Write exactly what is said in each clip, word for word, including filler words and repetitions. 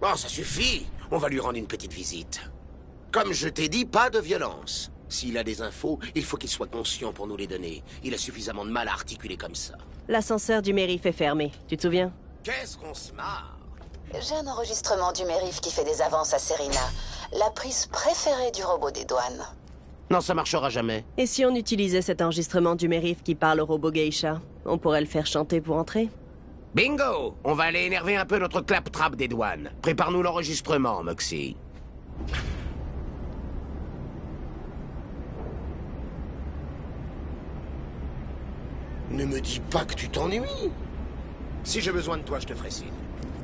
Oh, ça suffit. On va lui rendre une petite visite. Comme je t'ai dit, pas de violence. S'il a des infos, il faut qu'il soit conscient pour nous les donner. Il a suffisamment de mal à articuler comme ça. L'ascenseur du Mérif est fermé, tu te souviens? Qu'est-ce qu'on se marre? J'ai un enregistrement du Mérif qui fait des avances à Serena, la prise préférée du robot des douanes. Non, ça marchera jamais. Et si on utilisait cet enregistrement du Mérif qui parle au robot geisha? On pourrait le faire chanter pour entrer? Bingo! On va aller énerver un peu notre claptrap des douanes. Prépare-nous l'enregistrement, Moxie. Ne me dis pas que tu t'ennuies. Si j'ai besoin de toi, je te ferai signe.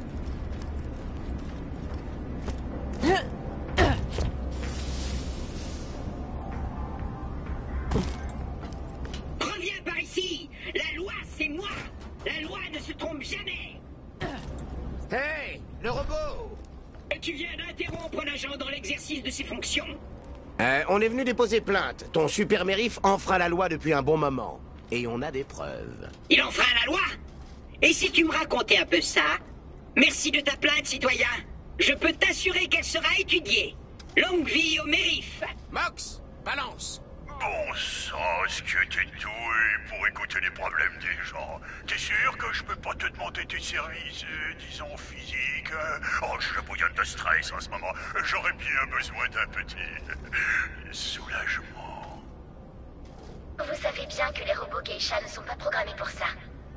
Reviens par ici! La loi, c'est moi! La loi ne se trompe jamais! Hey! Le robot! Tu viens d'interrompre l'agent dans l'exercice de ses fonctions. Euh, on est venu déposer plainte. Ton super mérif enfreint la loi depuis un bon moment. Et on a des preuves. Il enfreint la loi? Et si tu me racontais un peu ça? Merci de ta plainte, citoyen. Je peux t'assurer qu'elle sera étudiée. Longue vie au Mérif. Mox! Balance! Bon sang, est-ce que t'es doué pour écouter les problèmes des gens? T'es sûr que je peux pas te demander tes services, euh, disons, physiques? euh Oh, je bouillonne de stress en ce moment. J'aurais bien besoin d'un petit soulagement. Vous savez bien que les robots geisha ne sont pas programmés pour ça.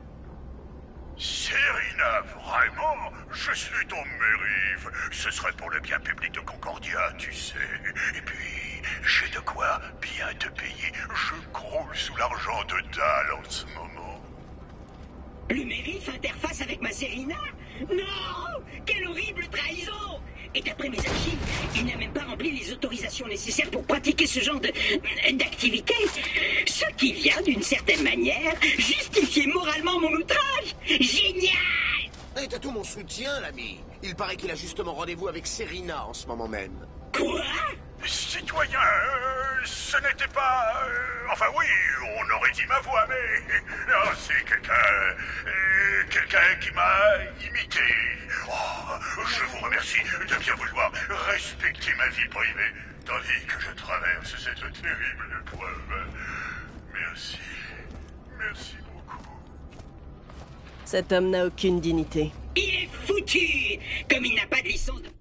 Serena, vraiment? Je suis ton mérif. Ce serait pour le bien public de Concordia, tu sais. Et puis, j'ai de quoi bien te payer. Je croule sous l'argent de dalle en ce moment. Le Mérif interface avec ma Serena? Non! Quelle horrible trahison! Et d'après mes archives, il n'a même pas rempli les autorisations nécessaires pour pratiquer ce genre de d'activité. Ce qui vient, d'une certaine manière, justifier moralement mon outrage. Génial! Hey, t'as tout mon soutien, l'ami. Il paraît qu'il a justement rendez-vous avec Serena en ce moment même. Quoi? Citoyen, euh, ce n'était pas... euh, enfin oui, on aurait dit ma voix, mais... Non, c'est quelqu'un... euh, quelqu'un qui m'a imité. Oh, je vous remercie de bien vouloir respecter ma vie privée, tandis que je traverse cette terrible épreuve. Merci. Merci beaucoup. Cet homme n'a aucune dignité. Il est foutu! Comme il n'a pas de licence de...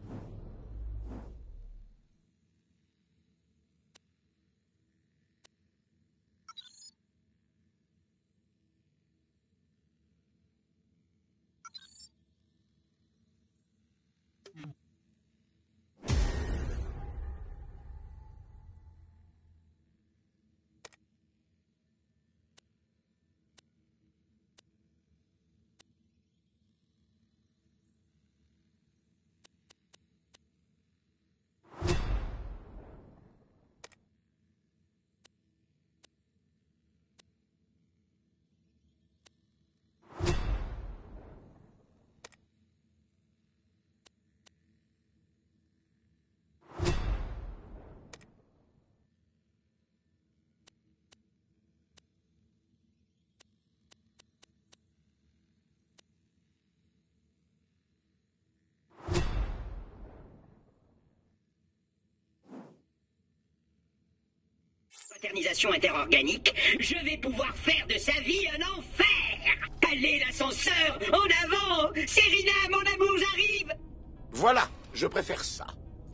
fraternisation interorganique, je vais pouvoir faire de sa vie un enfer. Allez, l'ascenseur, en avant! Serena, mon amour, j'arrive! Voilà, je préfère ça.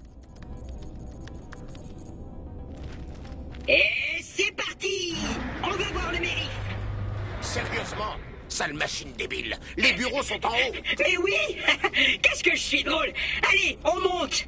Et c'est parti! On va voir le Mérif. Sérieusement, sale machine débile. Les bureaux sont en haut. Mais oui! Qu'est-ce que je suis drôle! Allez, on monte!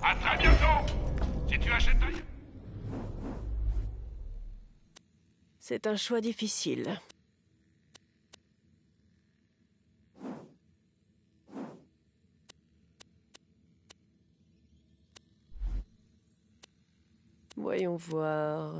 À très bientôt. Si tu achètes ailleurs. C'est un choix difficile. Voyons voir...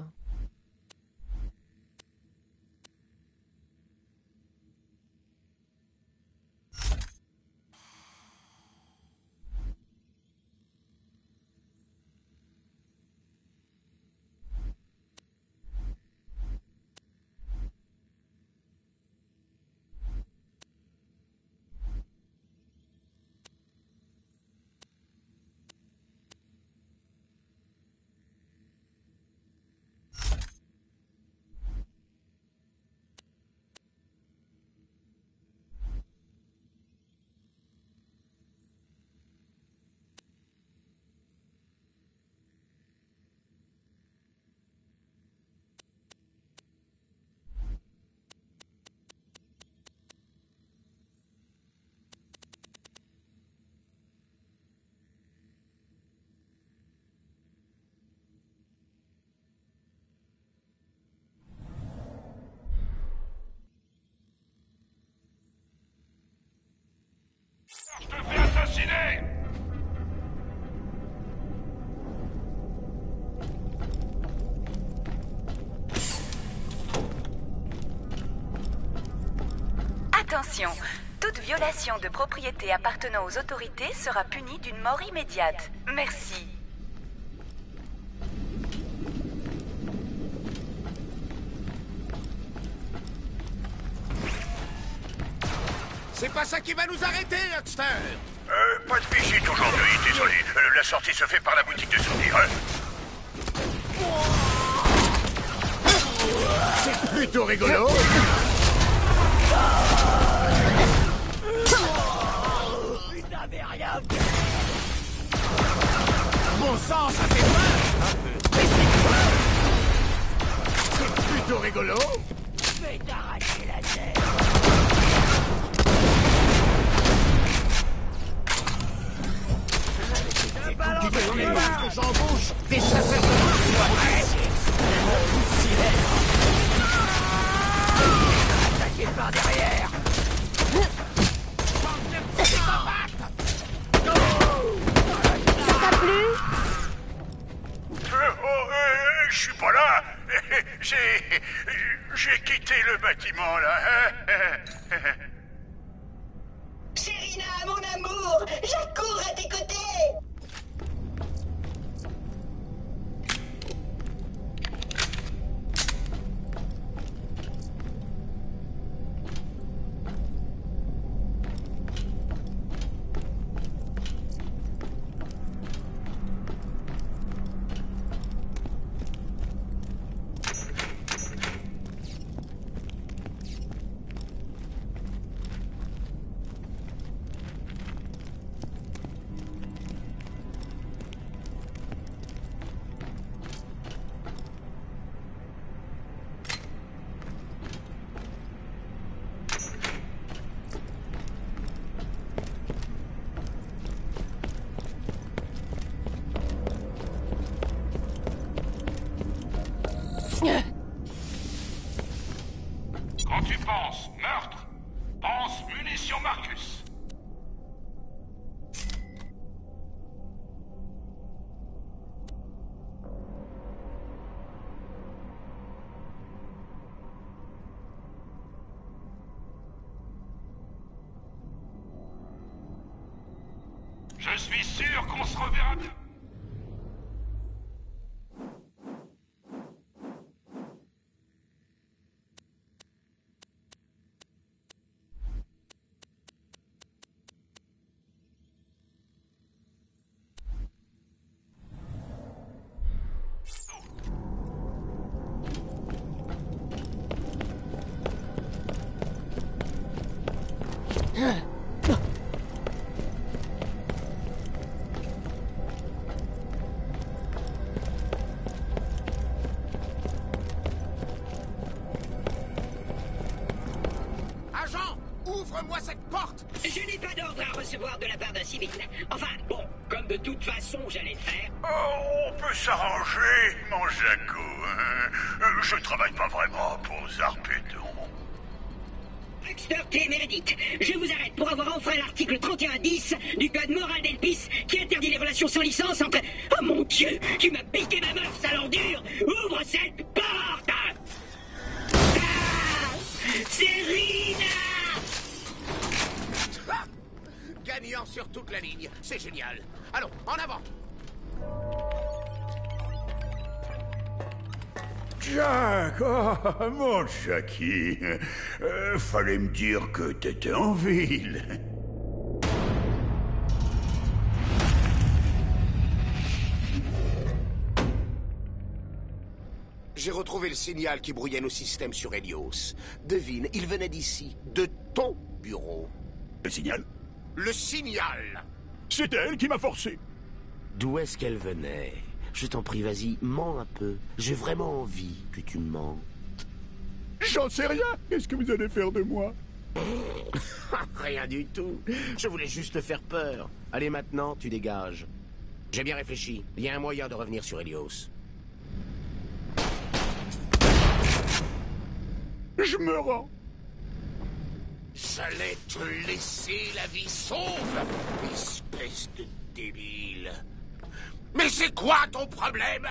Je te fais assassiner! Attention, toute violation de propriété appartenant aux autorités sera punie d'une mort immédiate. Merci. C'est pas ça qui va nous arrêter, Huckster! Euh, pas de visite aujourd'hui, désolé. Euh, la sortie se fait par la boutique de souvenirs. C'est plutôt rigolo! Il n'avait rien fait. Bon sang, ça fait mal! C'est plutôt rigolo! Je vais t'arracher la tête. Tu veux les masques j'embauche des chasseurs de Attaqué par derrière. Ça t'a plu? Euh, oh, euh, je suis pas là. J'ai... J'ai quitté le bâtiment, là. Serina, mon amour, j'accours à tes côtés. Quand tu penses meurtre, pense munitions Marcus. Je suis sûr qu'on se reverra bien. Agent, ouvre-moi cette porte! Je n'ai pas d'ordre à recevoir de la part d'un civil. Enfin, bon, comme comme de toute façon j'allais faire. Oh, on peut s'arranger, mon Jaco. Hein. Euh, Je ne travaille pas vraiment pour Zarpedon. Dexter T. Meredith, je vous arrête pour avoir enfreint l'article trente et un dix du code moral d'Elpis qui interdit les relations sans licence entre... Oh mon Dieu, tu m'as piqué ma meuf, sale ordure. Ouvre cette porte. Ah, Serena. Ah, gagnant sur toute la ligne, c'est génial. Allons, en avant. Jack, oh, mon Jackie, euh, fallait me dire que t'étais en ville. J'ai retrouvé le signal qui brouillait nos systèmes sur Helios. Devine, il venait d'ici, de ton bureau. Le signal? Le signal! C'est elle qui m'a forcé. D'où est-ce qu'elle venait? Je t'en prie, vas-y, mens un peu. J'ai vraiment envie que tu mens. J'en sais rien. Qu'est-ce que vous allez faire de moi? Rien du tout. Je voulais juste te faire peur. Allez, maintenant, tu dégages. J'ai bien réfléchi. Il y a un moyen de revenir sur Helios. Je me rends. J'allais te laisser la vie sauve, espèce de débile. Mais c'est quoi ton problème?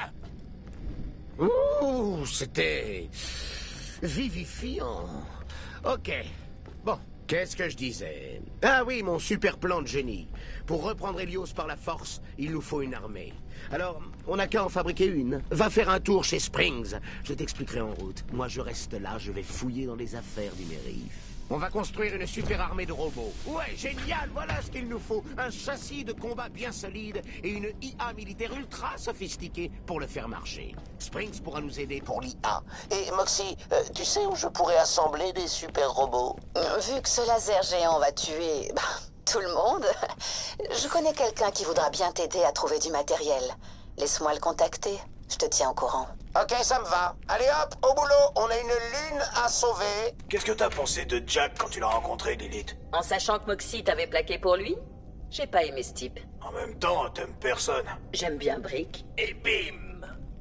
Ouh, c'était vivifiant. Ok. Bon, qu'est-ce que je disais? Ah oui, mon super plan de génie. Pour reprendre Helios par la force, il nous faut une armée. Alors, on n'a qu'à en fabriquer une. Va faire un tour chez Springs. Je t'expliquerai en route. Moi, je reste là, je vais fouiller dans les affaires du Mérif. On va construire une super armée de robots. Ouais, génial, voilà ce qu'il nous faut. Un châssis de combat bien solide et une I A militaire ultra sophistiquée pour le faire marcher. Springs pourra nous aider pour l'I A. Et Moxie, euh, tu sais où je pourrais assembler des super robots? Euh, Vu que ce laser géant va tuer bah, tout le monde, je connais quelqu'un qui voudra bien t'aider à trouver du matériel. Laisse-moi le contacter, je te tiens au courant. Ok, ça me va. Allez hop, au boulot, on a une lune à sauver. Qu'est-ce que t'as pensé de Jack quand tu l'as rencontré, Lilith? En sachant que Moxie t'avait plaqué pour lui, j'ai pas aimé ce type. En même temps, t'aimes personne. J'aime bien Brick. Et bim!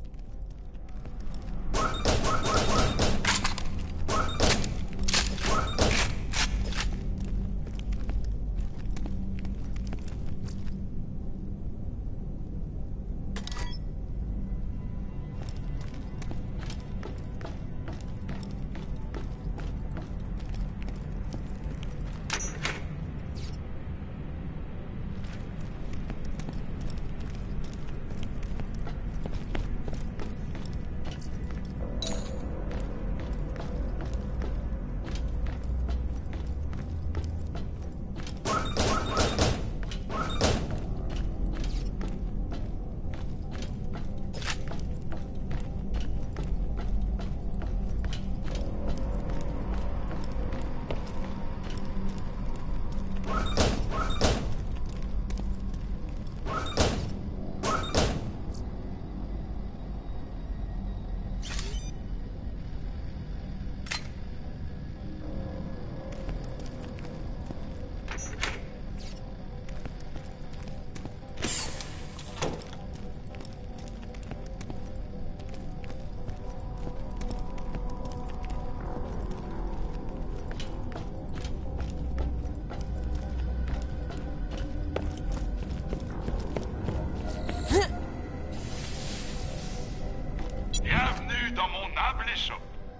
Bienvenue dans mon humble échoppe.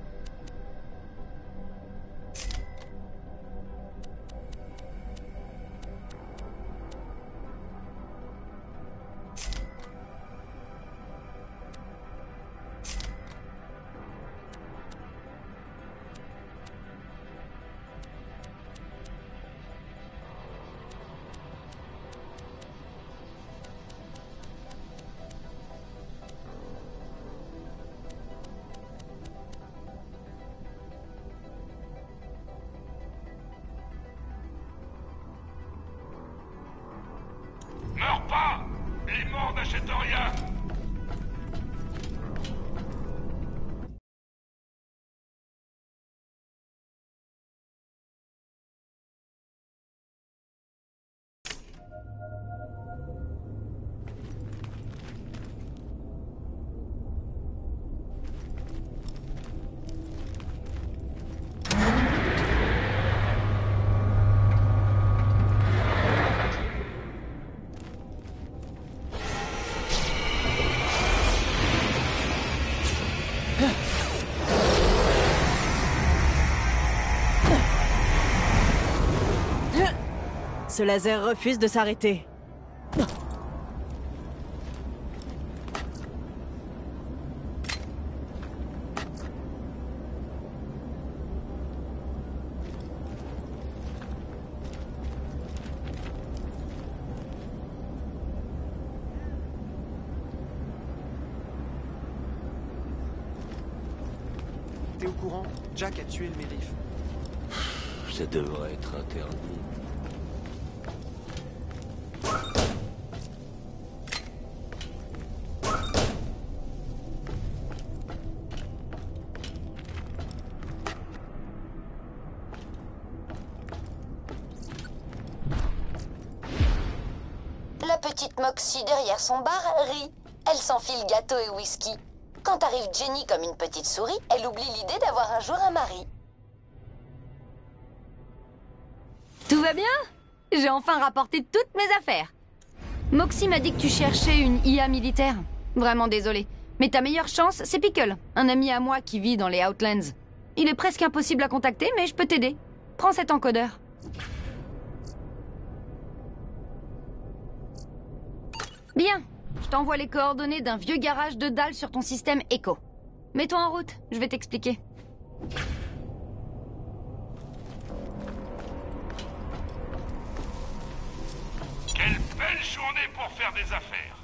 Meurs pas! Les morts n'achètent rien! Ce laser refuse de s'arrêter. T'es au courant? Jack a tué le mérif. Ça devrait être interdit. La petite Moxie derrière son bar rit. Elle s'enfile gâteau et whisky. Quand arrive Jenny comme une petite souris, elle oublie l'idée d'avoir un jour un mari. Tout va bien? J'ai enfin rapporté toutes mes affaires. Moxie m'a dit que tu cherchais une I A militaire. Vraiment désolé. Mais ta meilleure chance, c'est Pickle, un ami à moi qui vit dans les Outlands. Il est presque impossible à contacter, mais je peux t'aider. Prends cet encodeur. Bien. Je t'envoie les coordonnées d'un vieux garage de dalles sur ton système Echo. Mets-toi en route, je vais t'expliquer. Quelle belle journée pour faire des affaires.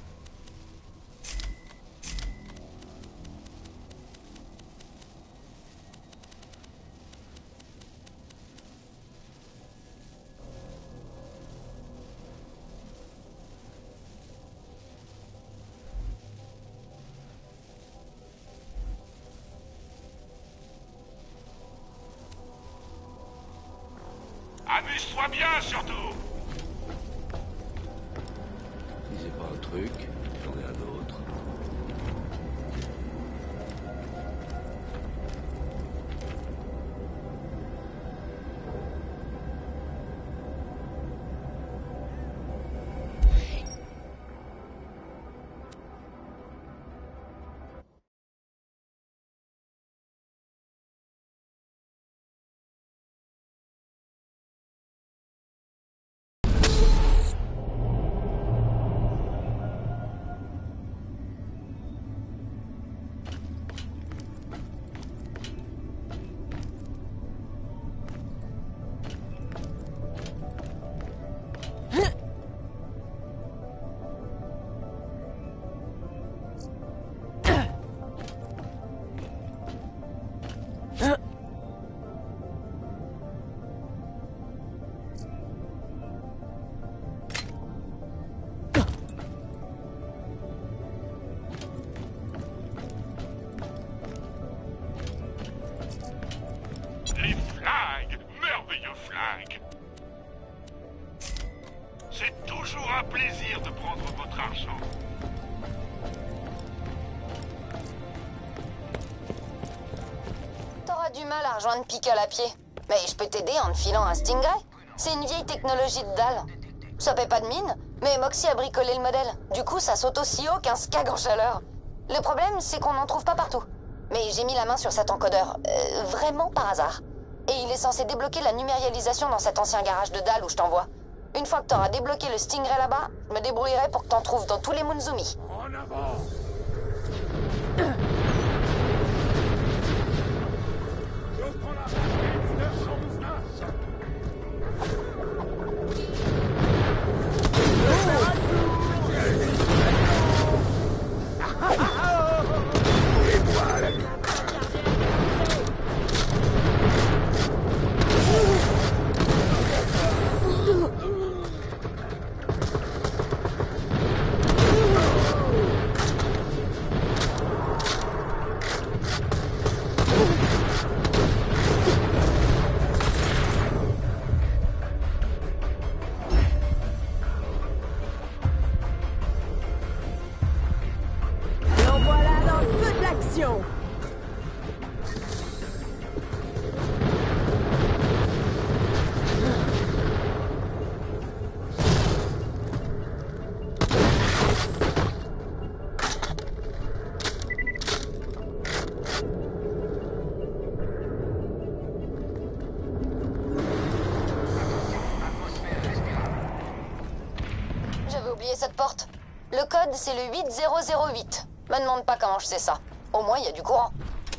Amuse-toi bien, surtout. Si c'est pas un truc, j'en ai un autre. Les flingues, merveilleux flingues. C'est toujours un plaisir de prendre votre argent. T'auras du mal à rejoindre Pickle à pied. Mais je peux t'aider en te filant un Stingray. C'est une vieille technologie de dalle. Ça paie pas de mine, mais Moxie a bricolé le modèle. Du coup, ça saute aussi haut qu'un scag en chaleur. Le problème, c'est qu'on n'en trouve pas partout. Mais j'ai mis la main sur cet encodeur, euh, vraiment par hasard. Et il est censé débloquer la numérialisation dans cet ancien garage de dalle où je t'envoie. Une fois que t'auras débloqué le Stingray là-bas, je me débrouillerai pour que t'en trouves dans tous les Munzumi. En avant. Je prends la raquette de Champs-Nas. Et voilà. Et en voilà dans le feu de l'action. Atmosphère respirable. verrouiller cette porte? Le code, c'est le huit zéro zéro huit. Me demande pas comment je sais ça. Au moins, il y a du courant.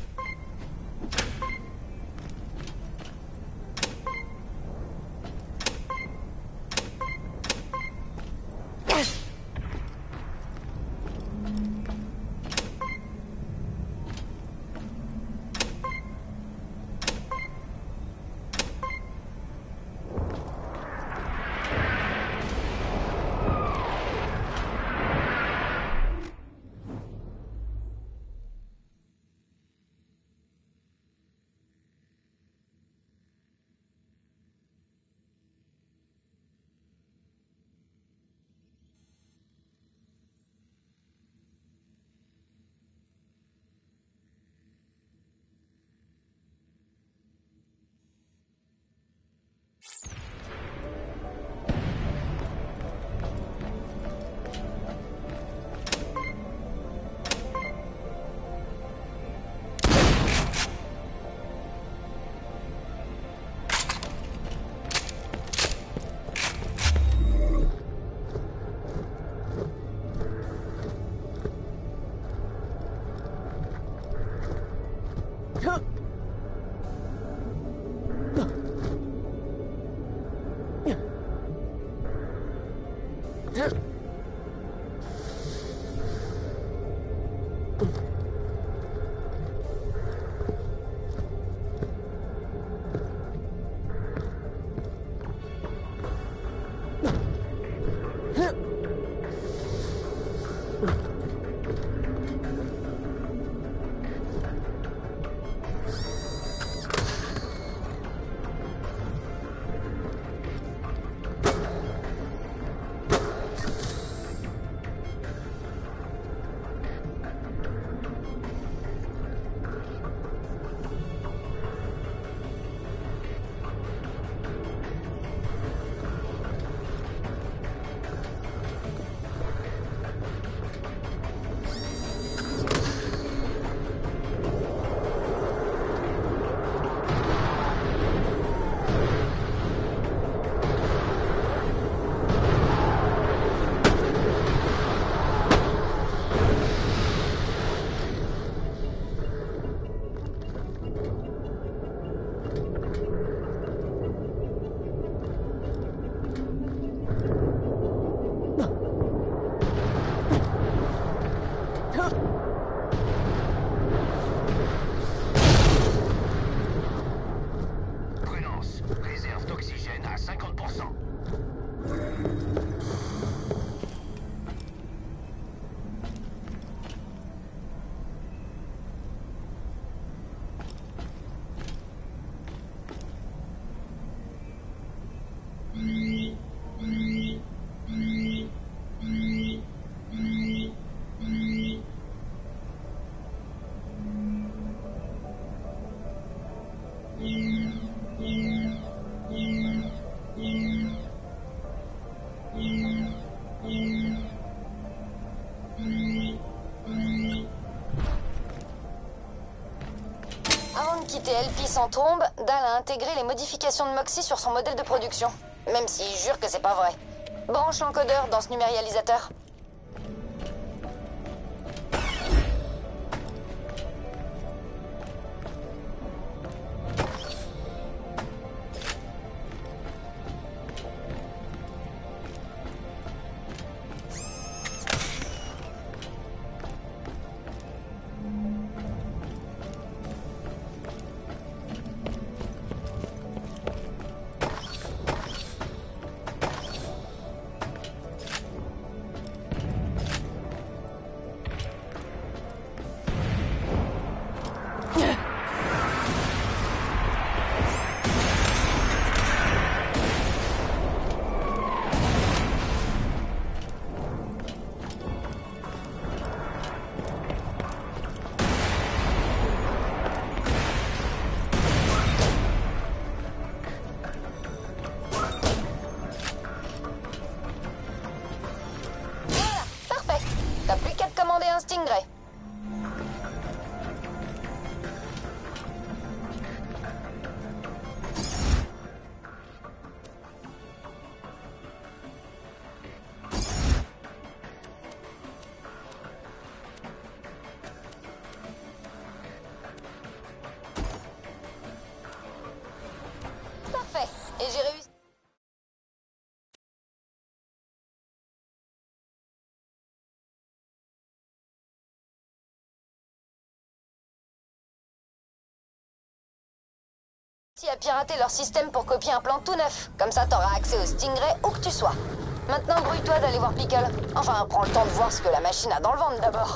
Avant de quitter L P sans tombe, Dahl a intégré les modifications de Moxie sur son modèle de production. Même s'il jure que c'est pas vrai. Branche l'encodeur dans ce numérialisateur. Stingray. Et j'ai réussi... à pirater leur système pour copier un plan tout neuf. Comme ça, t'auras accès au Stingray où que tu sois. Maintenant, grouille-toi d'aller voir Pickle. Enfin, prends le temps de voir ce que la machine a dans le ventre d'abord.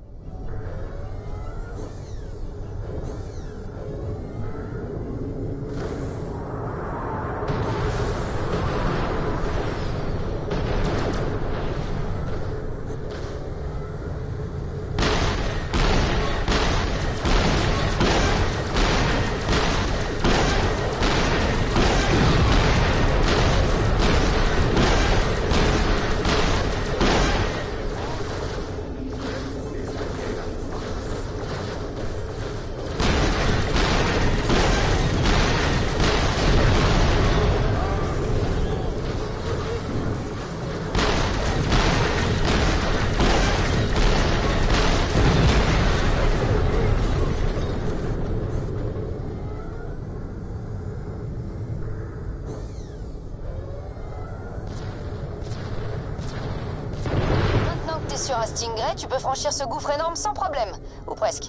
Sur un Stingray, tu peux franchir ce gouffre énorme sans problème. Ou presque.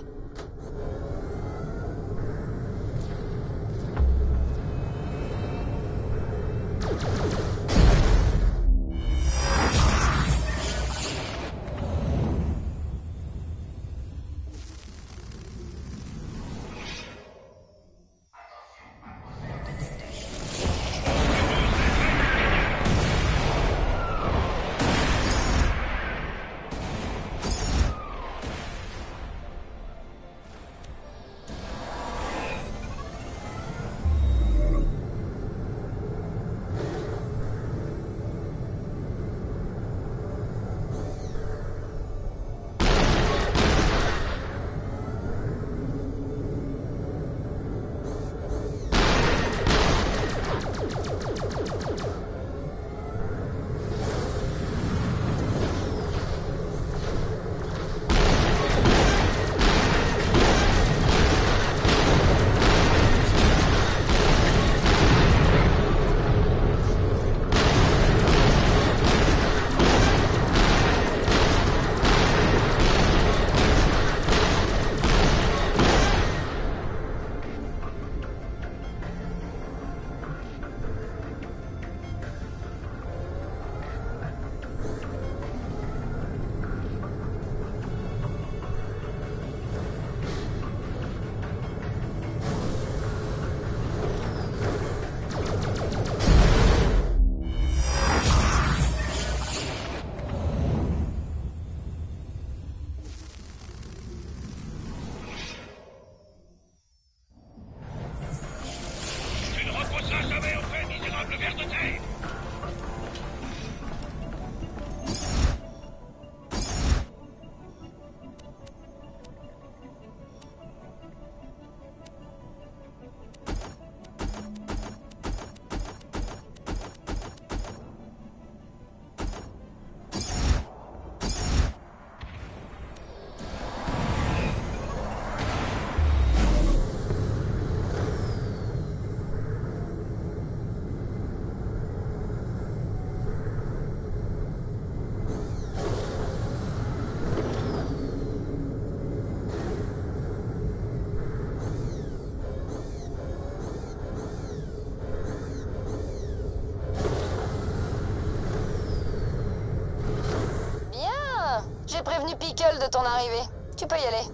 J'ai prévenu Pickle de ton arrivée. Tu peux y aller.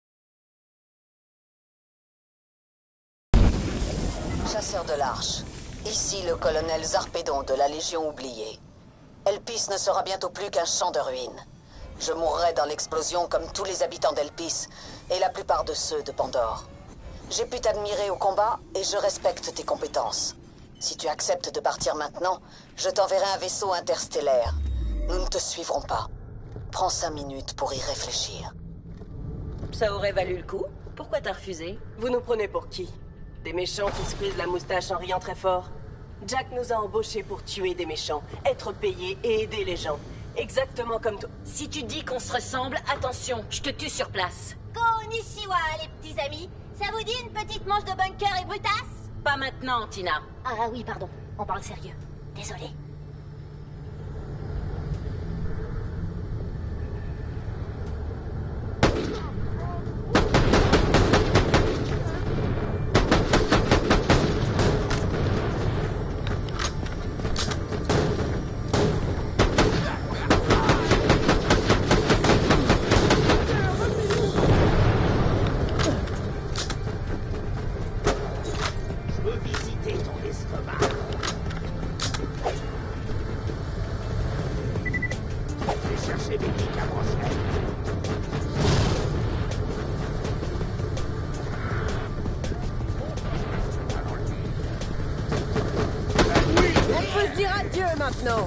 Chasseur de l'Arche. Ici le colonel Zarpédon de la Légion oubliée. Elpis ne sera bientôt plus qu'un champ de ruines. Je mourrai dans l'explosion comme tous les habitants d'Elpis et la plupart de ceux de Pandore. J'ai pu t'admirer au combat et je respecte tes compétences. Si tu acceptes de partir maintenant, je t'enverrai un vaisseau interstellaire. Nous ne te suivrons pas. Prends cinq minutes pour y réfléchir. Ça aurait valu le coup? Pourquoi t'as refusé? Vous nous prenez pour qui? Des méchants qui se frisent la moustache en riant très fort? Jack nous a embauchés pour tuer des méchants, être payés et aider les gens. Exactement comme toi. Si tu dis qu'on se ressemble, attention, je te tue sur place. Konnichiwa, les petits amis. Ça vous dit une petite manche de bunker et brutasse? Pas maintenant, Tina. Ah oui, pardon. On parle sérieux. Désolé. Maintenant.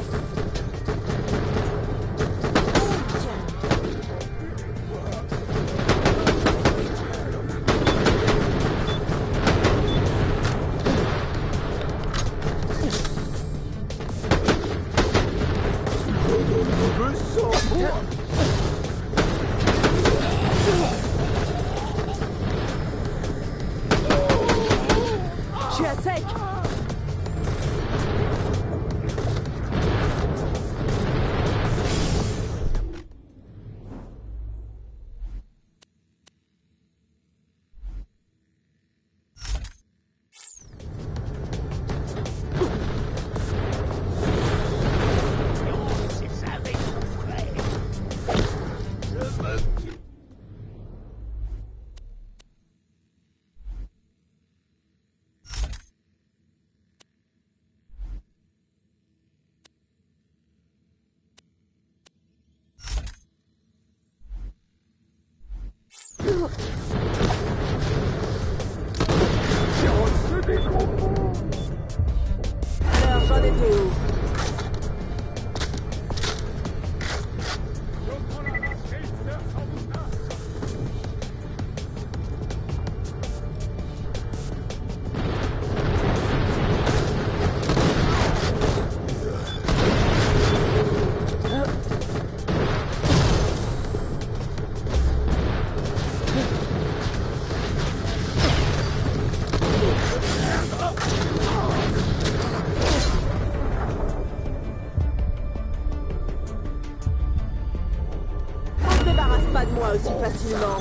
Je suis à sec. Alors, j'en étais où? Pas de moi aussi facilement.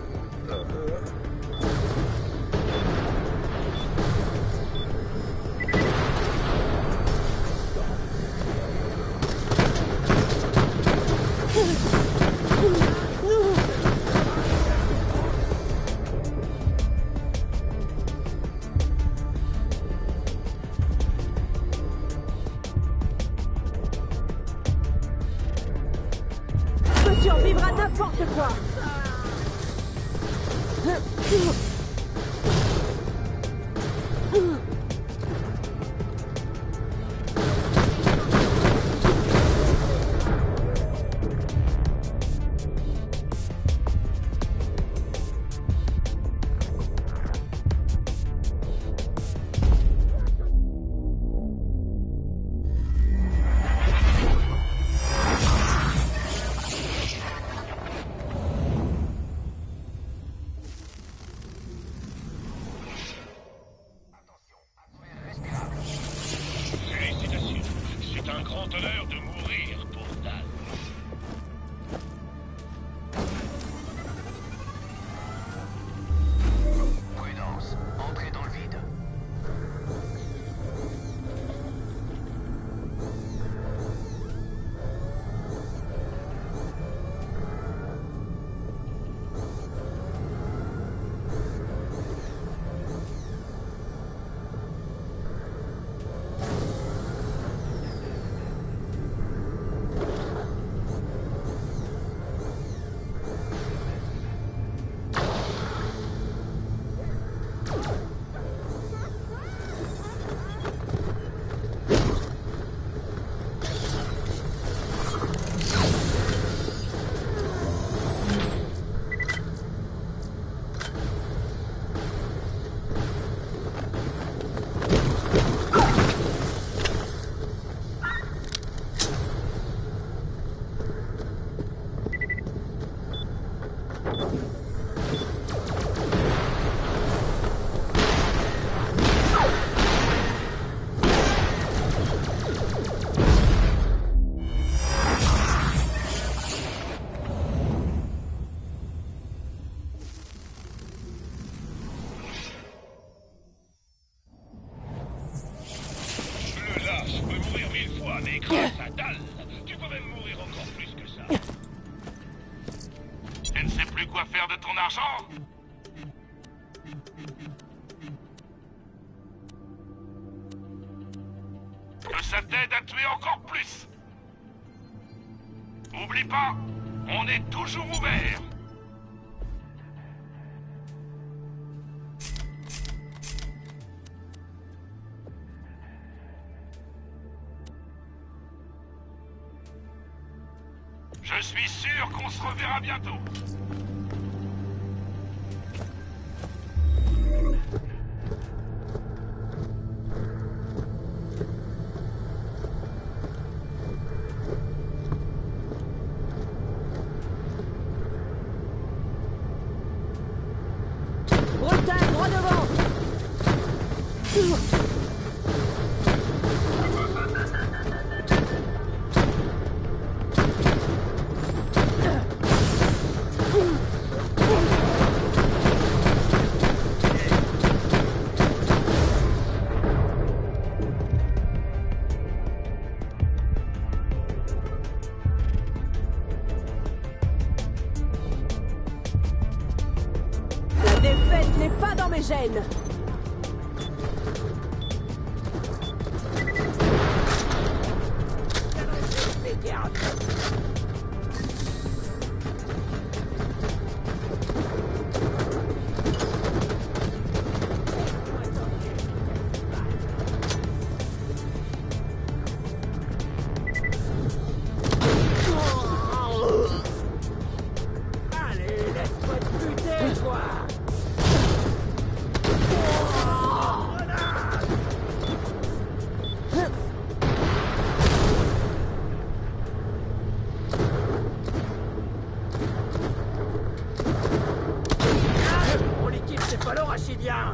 Je peux survivre à n'importe quoi. faire de ton argent? Que ça t'aide à tuer encore plus. Oublie pas, on est toujours ouvert. Je suis sûr qu'on se reverra bientôt. Bretagne, droit devant. La défaite n'est pas dans mes gènes. Allez, laisse-moi te buter, toi. Mon liquide, c'est pas l'orachidien.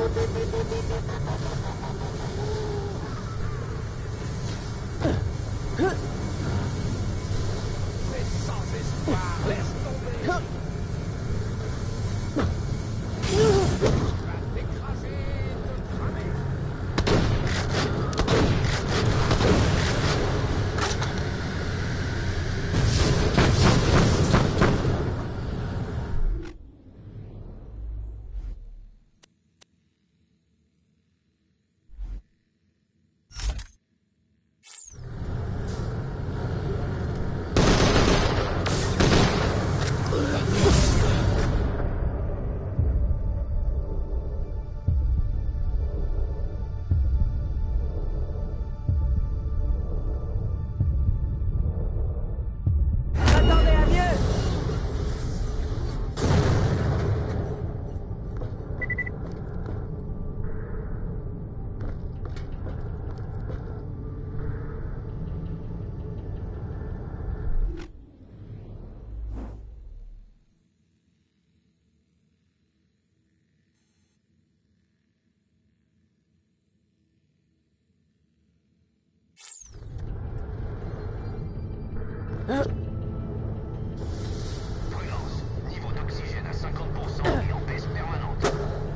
Prudence, niveau d'oxygène à cinquante pour cent et en baisse permanente.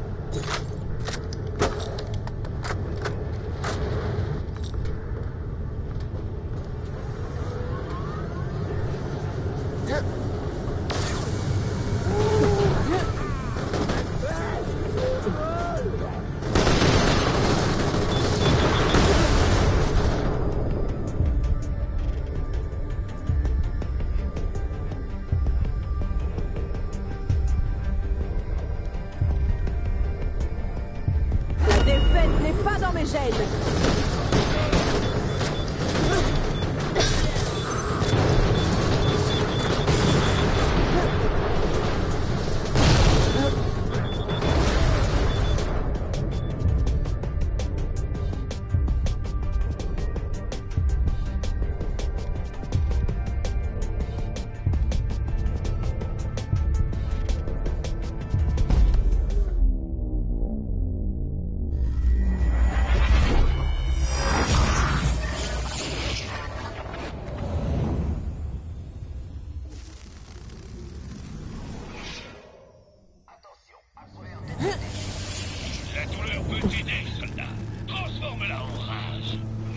La douleur peut t'aider, soldat. Transforme-la en rage.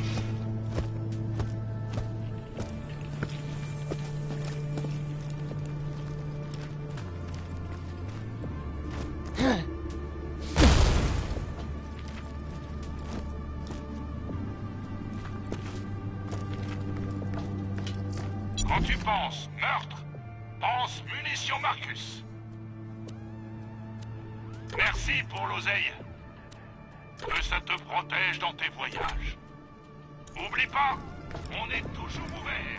Quand tu penses meurtre, pense munitions Marcus. Merci pour l'oseille. Que ça te protège dans tes voyages. Oublie pas, on est toujours ouvert.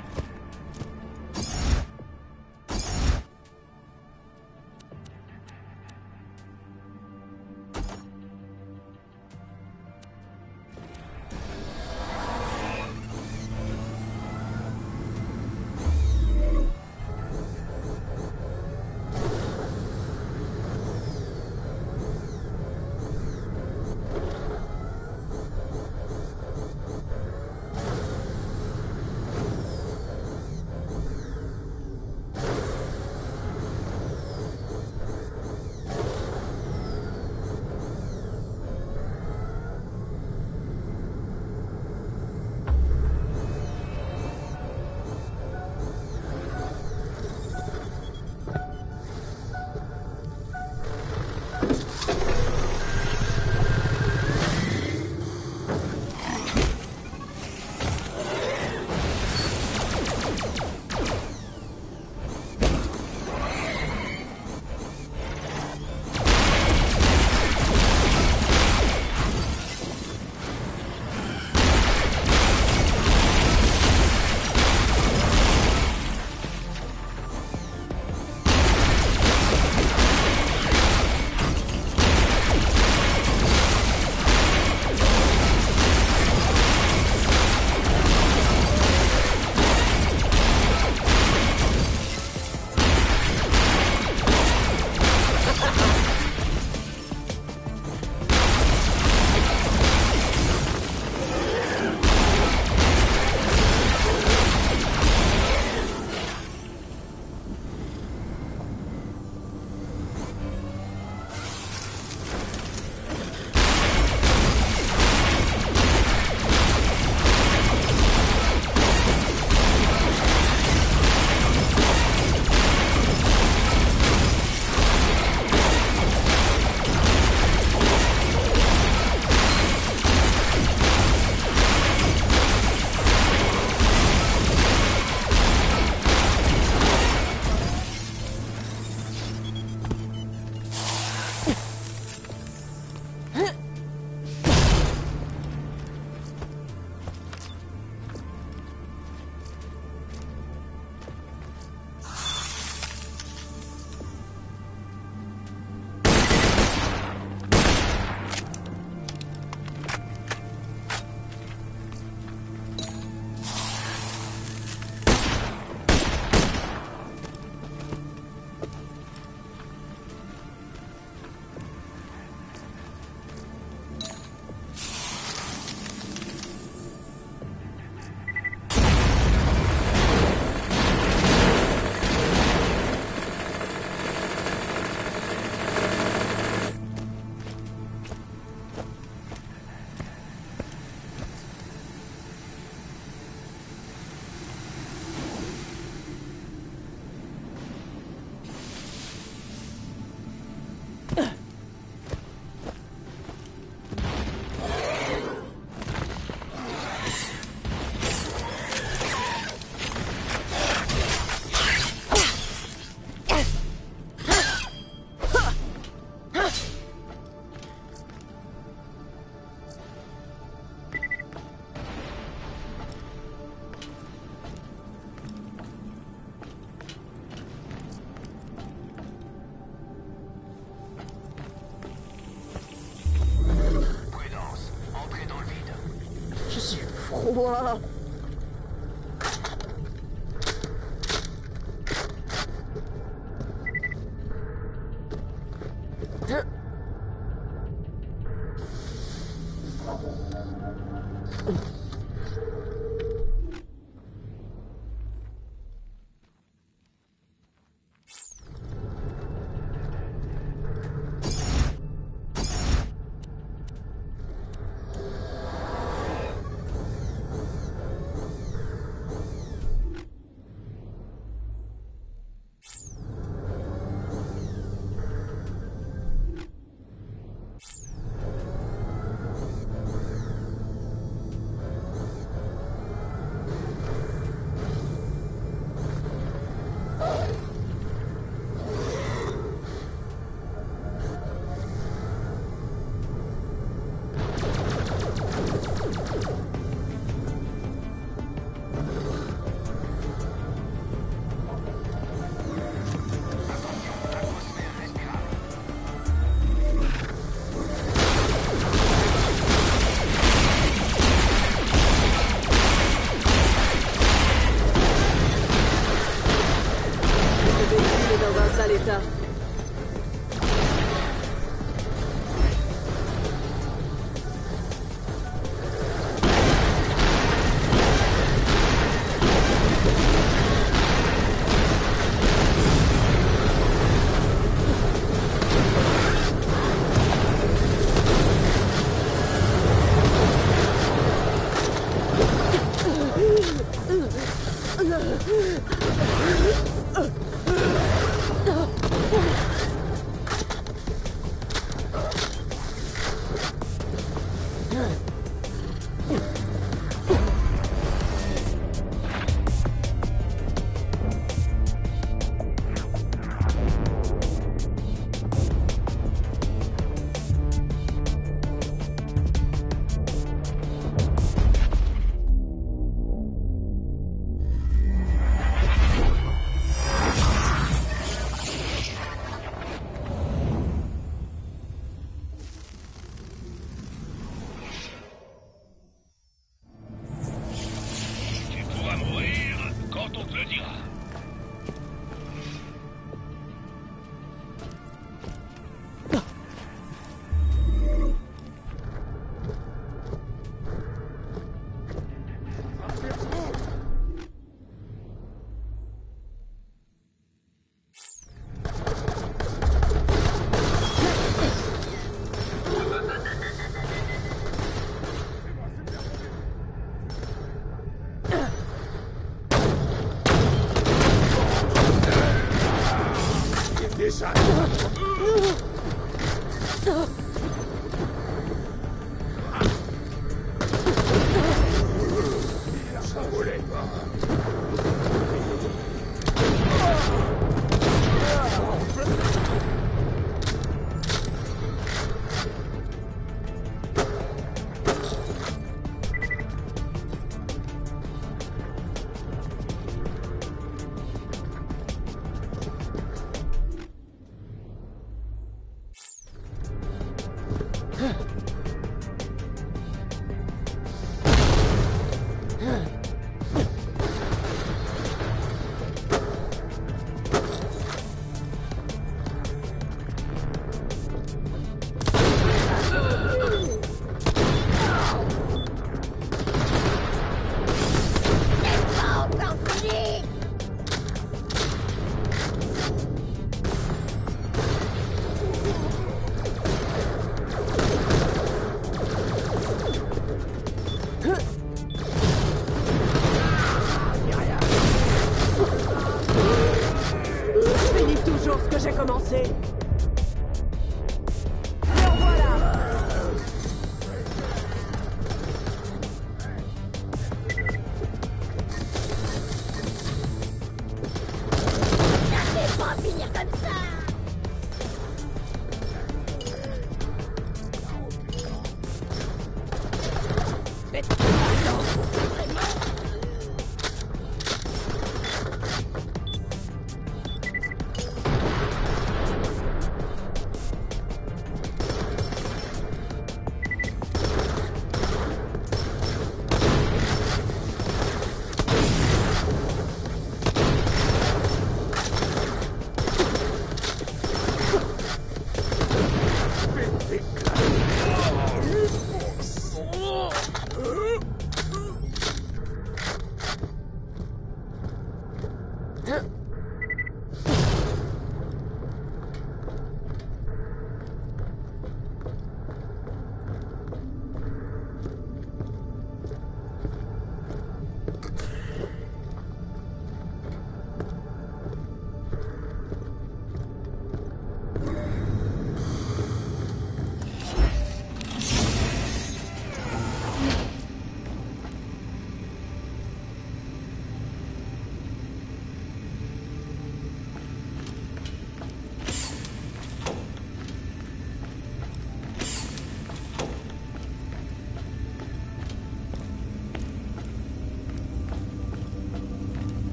moi.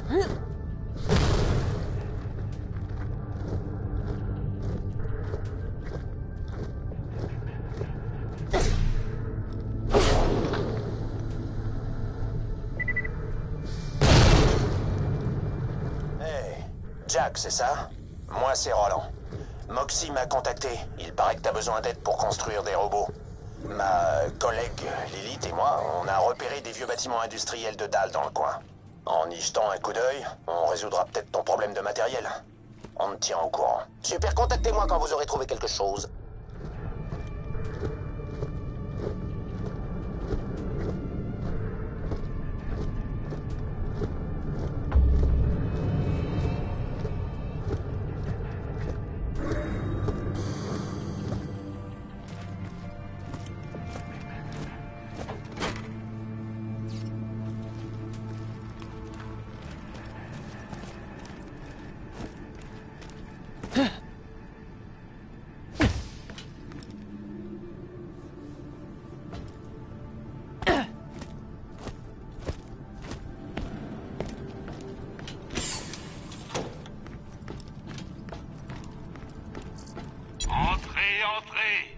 Jack, c'est ça? Moi, c'est Roland. Moxie m'a contacté. Il paraît que t'as besoin d'aide pour construire des robots. Ma collègue Lilith et moi, on a repéré des vieux bâtiments industriels de dalle dans le coin. En y jetant un coup d'œil, on résoudra peut-être ton problème de matériel. On te tient au courant. Super, contactez-moi quand vous aurez trouvé quelque chose. Entrez, entrez.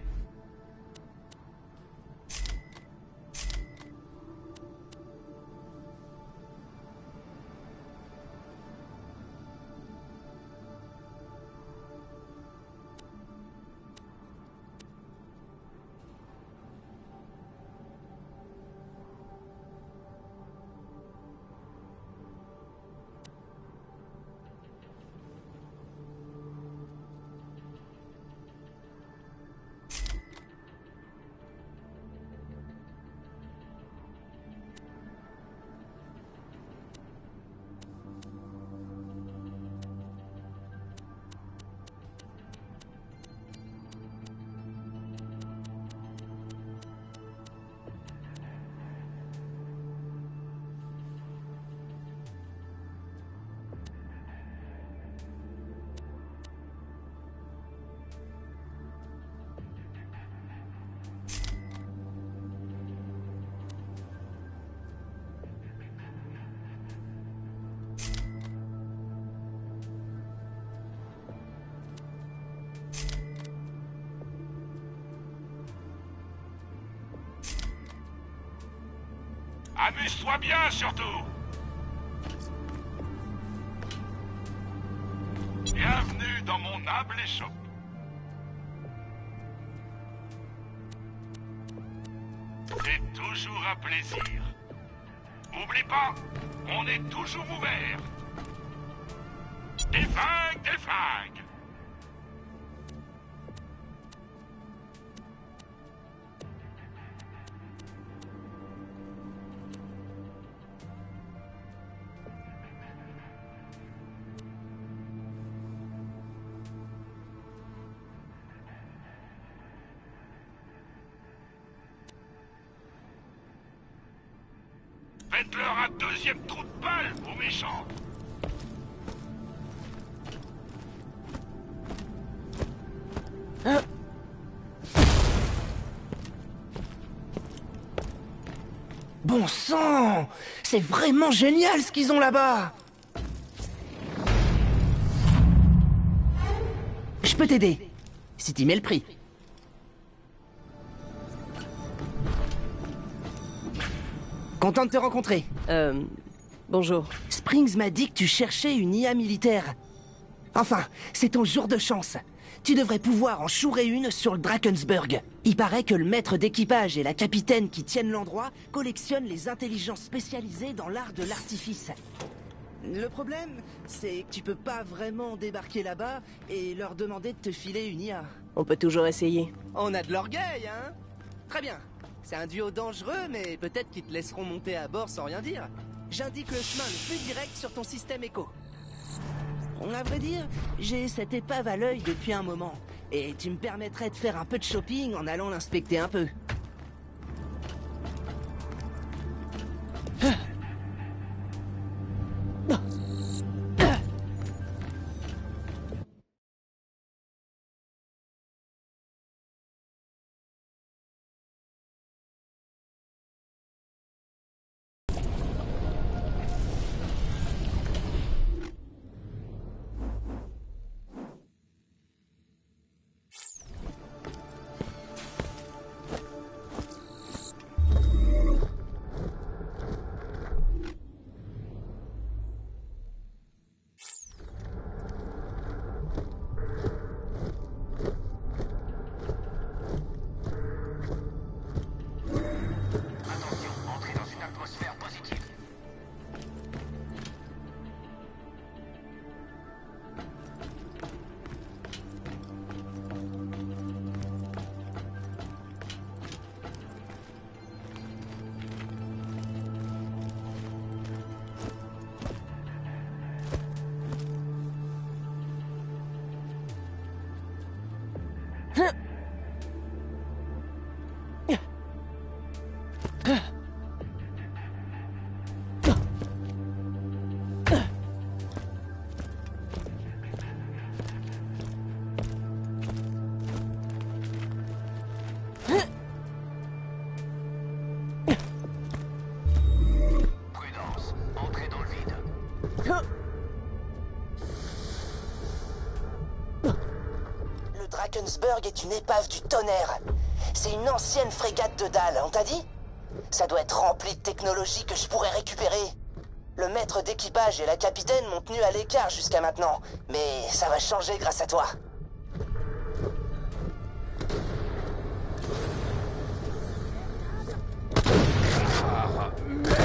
Amuse-toi bien, surtout. Bienvenue dans mon humble échoppe. C'est toujours un plaisir. Oublie pas, on est toujours ouvert. Des flingues, des flingues. Faites-leur un deuxième trou de balle, aux méchants. Hein? Bon sang! C'est vraiment génial ce qu'ils ont là-bas! Je peux t'aider, si t'y mets le prix. Content de te rencontrer. Euh... Bonjour. Springs m'a dit que tu cherchais une I A militaire. Enfin, c'est ton jour de chance. Tu devrais pouvoir en chourer une sur le Drakensberg. Il paraît que le maître d'équipage et la capitaine qui tiennent l'endroit collectionnent les intelligences spécialisées dans l'art de l'artifice. Le problème, c'est que tu peux pas vraiment débarquer là-bas et leur demander de te filer une I A. On peut toujours essayer. On a de l'orgueil, hein? Très bien. C'est un duo dangereux, mais peut-être qu'ils te laisseront monter à bord sans rien dire. J'indique le chemin le plus direct sur ton système écho. À vrai dire, j'ai cette épave à l'œil depuis un moment. Et tu me permettrais de faire un peu de shopping en allant l'inspecter un peu. Le Drakensberg est une épave du tonnerre. C'est une ancienne frégate de dalle, on t'a dit? Ça doit être rempli de technologie que je pourrais récupérer. Le maître d'équipage et la capitaine m'ont tenu à l'écart jusqu'à maintenant. Mais ça va changer grâce à toi. Ah, merde.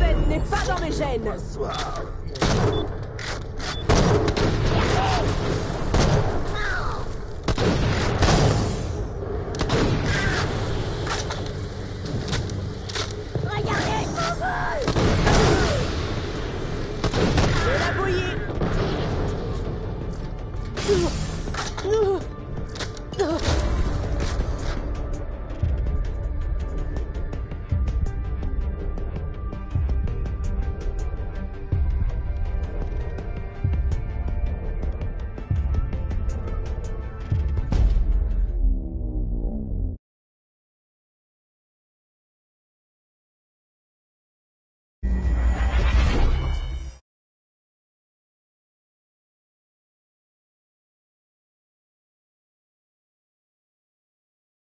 Pas dans mes gènes.